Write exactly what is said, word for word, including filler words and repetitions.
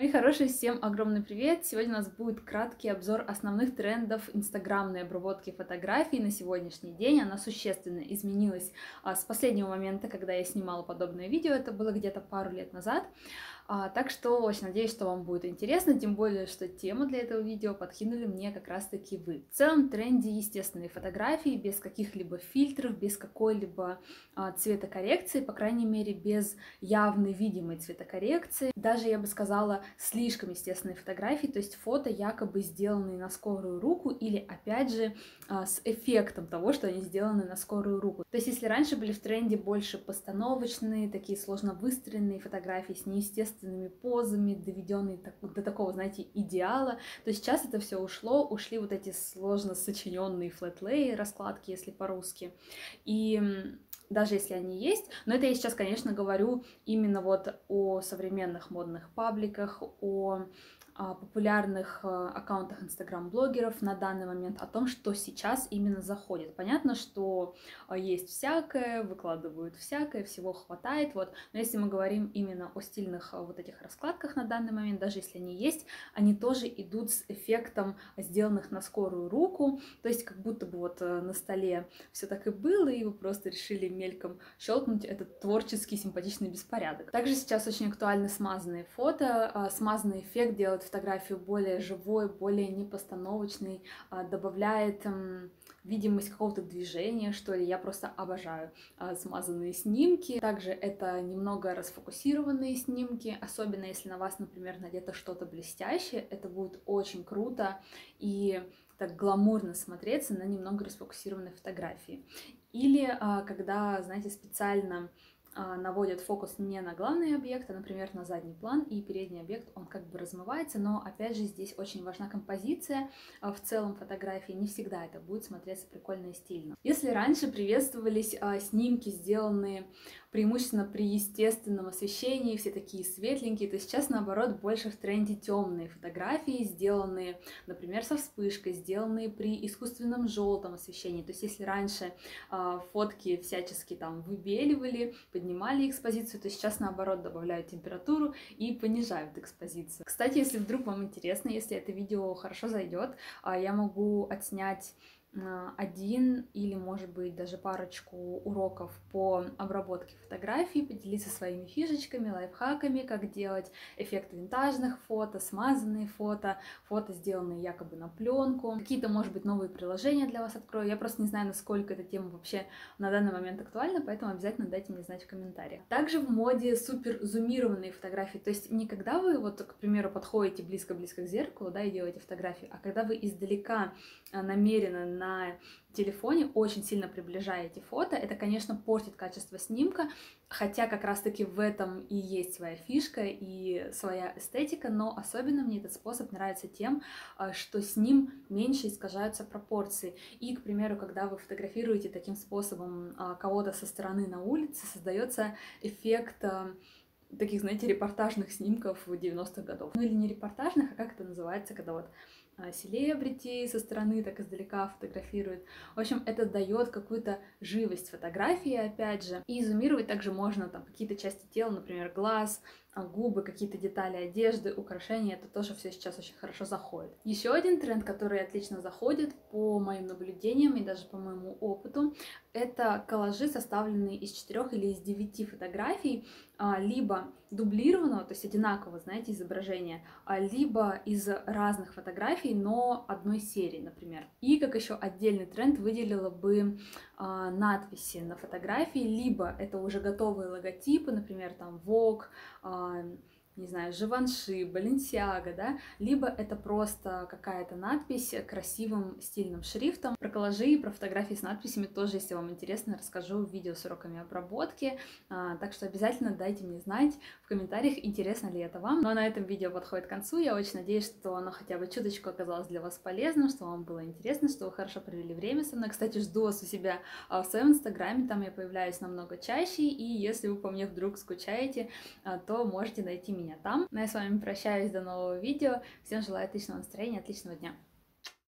Мои хорошие, всем огромный привет! Сегодня у нас будет краткий обзор основных трендов инстаграмной обработки фотографий на сегодняшний день. Она существенно изменилась а, с последнего момента, когда я снимала подобное видео, это было где-то пару лет назад. А, так что очень надеюсь, что вам будет интересно, тем более, что тему для этого видео подкинули мне как раз-таки вы. В целом, в тренде естественные фотографии, без каких-либо фильтров, без какой-либо а, цветокоррекции, по крайней мере, без явной видимой цветокоррекции. Даже, я бы сказала, слишком естественные фотографии, то есть фото, якобы сделанные на скорую руку, или, опять же, а, с эффектом того, что они сделаны на скорую руку. То есть, если раньше были в тренде больше постановочные, такие сложно выстроенные фотографии с неестественными позами, доведенные до такого, знаете, идеала, то сейчас это все ушло, ушли вот эти сложно сочиненные флэтлей, раскладки, если по-русски, и даже если они есть, но это я сейчас, конечно, говорю именно вот о современных модных пабликах, о популярных аккаунтах инстаграм-блогеров на данный момент, о том, что сейчас именно заходит. Понятно, что есть всякое, выкладывают всякое, всего хватает, вот, но если мы говорим именно о стильных вот этих раскладках на данный момент, даже если они есть, они тоже идут с эффектом сделанных на скорую руку, то есть как будто бы вот на столе все так и было, и вы просто решили мельком щелкнуть этот творческий симпатичный беспорядок. Также сейчас очень актуальны смазанные фото, смазанный эффект делает фотографию более живой, более непостановочной, добавляет видимость какого-то движения, что ли. Я просто обожаю смазанные снимки. Также это немного расфокусированные снимки, особенно если на вас, например, надето что-то блестящее, это будет очень круто и так гламурно смотреться на немного расфокусированной фотографии. Или когда, знаете, специально наводят фокус не на главный объект, а, например, на задний план, и передний объект, он как бы размывается, но, опять же, здесь очень важна композиция в целом фотографии, не всегда это будет смотреться прикольно и стильно. Если раньше приветствовались снимки, сделанные преимущественно при естественном освещении, все такие светленькие, то сейчас, наоборот, больше в тренде темные фотографии, сделанные, например, со вспышкой, сделанные при искусственном желтом освещении. То есть если раньше а, фотки всячески там выбеливали, поднимали экспозицию, то сейчас, наоборот, добавляют температуру и понижают экспозицию. Кстати, если вдруг вам интересно, если это видео хорошо зайдет, а, я могу отснять один или, может быть, даже парочку уроков по обработке фотографий, поделиться своими фишечками, лайфхаками, как делать эффекты винтажных фото, смазанные фото, фото, сделанные якобы на пленку. Какие-то, может быть, новые приложения для вас открою. Я просто не знаю, насколько эта тема вообще на данный момент актуальна, поэтому обязательно дайте мне знать в комментариях. Также в моде супер зумированные фотографии, то есть не когда вы, вот, к примеру, подходите близко-близко к зеркалу, да, и делаете фотографию, а когда вы издалека намеренно на на телефоне очень сильно приближаете фото. Это, конечно, портит качество снимка, хотя как раз-таки в этом и есть своя фишка и своя эстетика, но особенно мне этот способ нравится тем, что с ним меньше искажаются пропорции. И, к примеру, когда вы фотографируете таким способом кого-то со стороны на улице, создается эффект таких, знаете, репортажных снимков девяностых годов. Ну или не репортажных, а как это называется, когда вот селебрити со стороны так издалека фотографируют. В общем, это дает какую-то живость фотографии, опять же. И зумировать также можно там какие-то части тела, например, глаз, губы, какие-то детали одежды, украшения. Это тоже все сейчас очень хорошо заходит. Еще один тренд, который отлично заходит по моим наблюдениям и даже по моему опыту, это коллажи, составленные из четырех или из девяти фотографий, либо дублированного, то есть одинакового, знаете, изображения, либо из разных фотографий, но одной серии, например. И как еще отдельный тренд выделила бы а, надписи на фотографии, либо это уже готовые логотипы, например, там Vogue, а, не знаю, Живанши, Баленсиага, да, либо это просто какая-то надпись красивым стильным шрифтом. Про коллажи и про фотографии с надписями тоже, если вам интересно, расскажу в видео с уроками обработки, а, так что обязательно дайте мне знать в комментариях, интересно ли это вам. Ну а на этом видео подходит к концу, я очень надеюсь, что оно хотя бы чуточку оказалось для вас полезным, что вам было интересно, что вы хорошо провели время со мной. Кстати, жду вас у себя в своем инстаграме, там я появляюсь намного чаще, и если вы по мне вдруг скучаете, то можете найти меня там. Ну, я с вами прощаюсь, до нового видео. Всем желаю отличного настроения, отличного дня.